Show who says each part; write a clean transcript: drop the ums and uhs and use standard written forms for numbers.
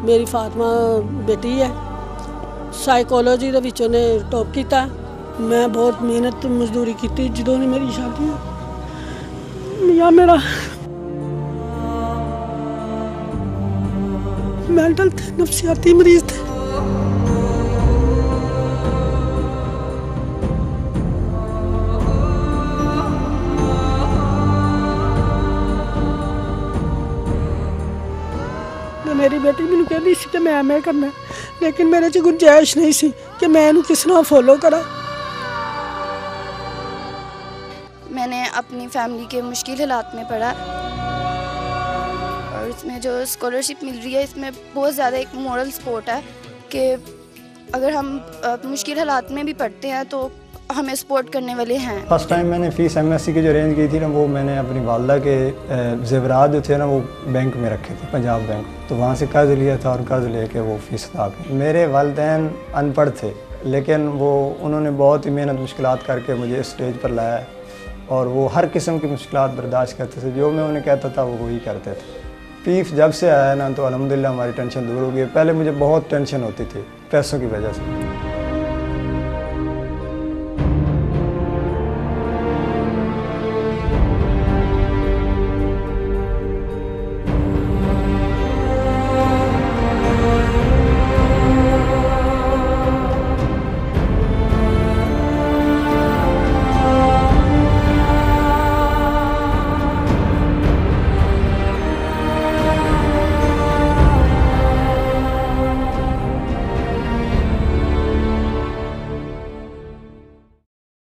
Speaker 1: मेरी फातिमा बेटी है, साइकोलॉजी ਦੇ ਵਿੱਚ ਉਹਨੇ टॉप किया। मैं बहुत मेहनत मजदूरी की ਜਦੋਂ ने मेरी शादी मियाँ मेरा मेंटल थे, नफसियाती मरीज थे। मेरी बेटी मैनू कहती सी कि मैं एमए करना, लेकिन मेरे च गुंजाइश नहीं सी कि मैं इनू किस तरह फॉलो करा।
Speaker 2: मैंने अपनी फैमिली के मुश्किल हालात में पढ़ा और इसमें जो स्कॉलरशिप मिल रही है इसमें बहुत ज़्यादा एक मोरल सपोर्ट है कि अगर हम मुश्किल हालात में भी पढ़ते हैं तो हमें सपोर्ट करने वाले हैं।
Speaker 3: फर्स्ट टाइम मैंने फ़ीस एमएससी की जो अरेंज की थी ना, वो मैंने अपनी वालदा के ज़ेवरात जो थे ना वो बैंक में रखे थे, पंजाब बैंक। तो वहाँ से कर्ज़ लिया था और कर्ज़ लेके वो फ़ीस अदा की। मेरे वालिदैन अनपढ़ थे, लेकिन वो उन्होंने बहुत ही मेहनत मुश्किलात करके मुझे इस स्टेज पर लाया और वो हर किस्म की मुश्किलात बर्दाश्त करते थे। जो मैं उन्हें कहता था वो वही करते थे। पीफ जब से आया ना तो अल्हम्दुलिल्लाह हमारी टेंशन दूर हो गई। पहले मुझे बहुत टेंशन होती थी पैसों की वजह से।